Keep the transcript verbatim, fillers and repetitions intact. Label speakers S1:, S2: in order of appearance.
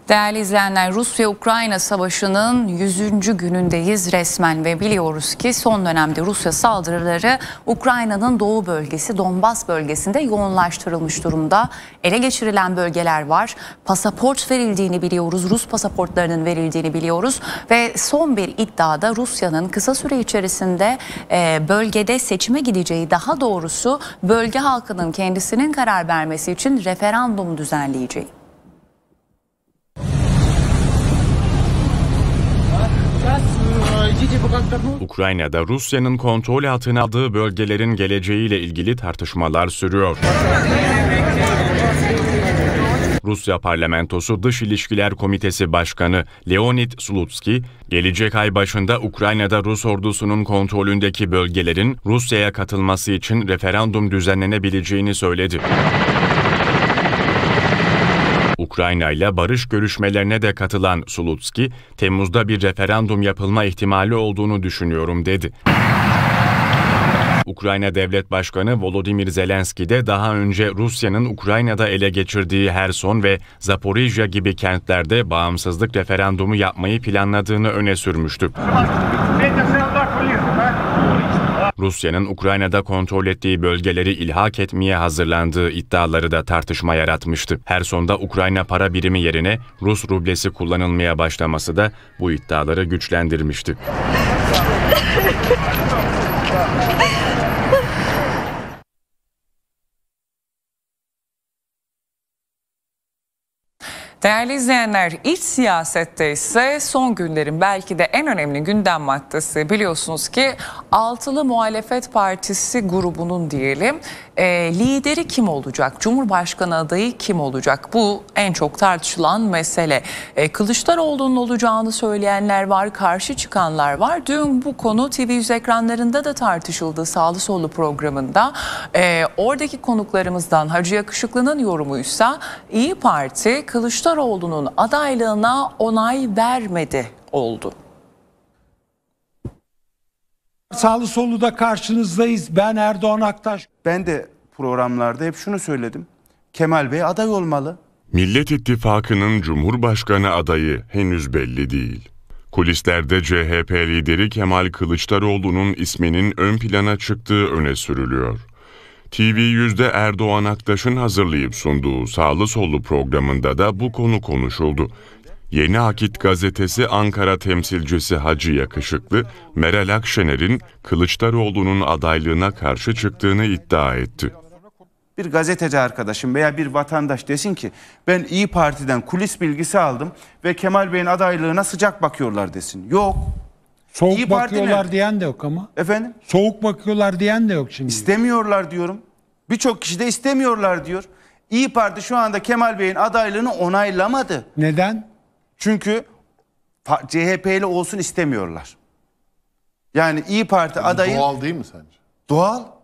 S1: Değerli izleyenler, Rusya-Ukrayna Savaşı'nın yüzüncü günündeyiz resmen ve biliyoruz ki son dönemde Rusya saldırıları Ukrayna'nın doğu bölgesi Donbas bölgesinde yoğunlaştırılmış durumda. Ele geçirilen bölgeler var. Pasaport verildiğini biliyoruz. Rus pasaportlarının verildiğini biliyoruz ve son bir iddiada Rusya'nın kısa süre içerisinde bölgede seçime gideceği, daha doğrusu bölge halkının kendisinin karar vermesi için referandum düzenleyeceği.
S2: Ukrayna'da Rusya'nın kontrol altına aldığı bölgelerin geleceğiyle ilgili tartışmalar sürüyor. Rusya Parlamentosu Dış İlişkiler Komitesi Başkanı Leonid Slutsky, gelecek ay başında Ukrayna'da Rus ordusunun kontrolündeki bölgelerin Rusya'ya katılması için referandum düzenlenebileceğini söyledi. Ukrayna ile barış görüşmelerine de katılan Slutsky, Temmuz'da bir referandum yapılma ihtimali olduğunu düşünüyorum dedi. Ukrayna Devlet Başkanı Volodymyr Zelenski de daha önce Rusya'nın Ukrayna'da ele geçirdiği Herson ve Zaporijya gibi kentlerde bağımsızlık referandumu yapmayı planladığını öne sürmüştü. Rusya'nın Ukrayna'da kontrol ettiği bölgeleri ilhak etmeye hazırlandığı iddiaları da tartışma yaratmıştı. Herson'da Ukrayna para birimi yerine Rus rublesi kullanılmaya başlaması da bu iddiaları güçlendirmişti.
S3: Değerli izleyenler, iç siyasette ise son günlerin belki de en önemli gündem maddesi biliyorsunuz ki Altılı Muhalefet Partisi grubunun diyelim e, lideri kim olacak? Cumhurbaşkanı adayı kim olacak? Bu en çok tartışılan mesele. E, Kılıçdaroğlu'nun olacağını söyleyenler var, karşı çıkanlar var. Dün bu konu T V yüz ekranlarında da tartışıldı, sağlı sollu programında. E, oradaki konuklarımızdan Hacı Yakışıklı'nın yorumuysa İyi Parti Kılıçdaroğlu Kılıçdaroğlu'nun adaylığına onay vermedi oldu.
S4: Sağlı sollu da karşınızdayız. Ben Erdoğan Aktaş.
S5: Ben de programlarda hep şunu söyledim. Kemal Bey aday olmalı.
S2: Millet İttifakı'nın Cumhurbaşkanı adayı henüz belli değil. Kulislerde C H P lideri Kemal Kılıçdaroğlu'nun isminin ön plana çıktığı öne sürülüyor. T V yüzde Erdoğan Aktaş'ın hazırlayıp sunduğu sağlı sollu programında da bu konu konuşuldu. Yeni Akit gazetesi Ankara temsilcisi Hacı Yakışıklı, Meral Akşener'in Kılıçdaroğlu'nun adaylığına karşı çıktığını iddia etti.
S5: Bir gazeteci arkadaşım veya bir vatandaş desin ki ben İyi Parti'den kulis bilgisi aldım ve Kemal Bey'in adaylığına sıcak bakıyorlar desin. Yok.
S4: Soğuk
S5: İyi
S4: bakıyorlar
S5: Parti'ne...
S4: diyen de yok ama.
S5: Efendim?
S4: Soğuk bakıyorlar diyen de yok şimdi.
S5: İstemiyorlar diyorum. Birçok kişi de istemiyorlar diyor. İyi Parti şu anda Kemal Bey'in adaylığını onaylamadı.
S4: Neden?
S5: Çünkü C H P'li olsun istemiyorlar. Yani İyi Parti
S6: yani
S5: adayı...
S6: Doğal değil mi sence?
S5: Doğal.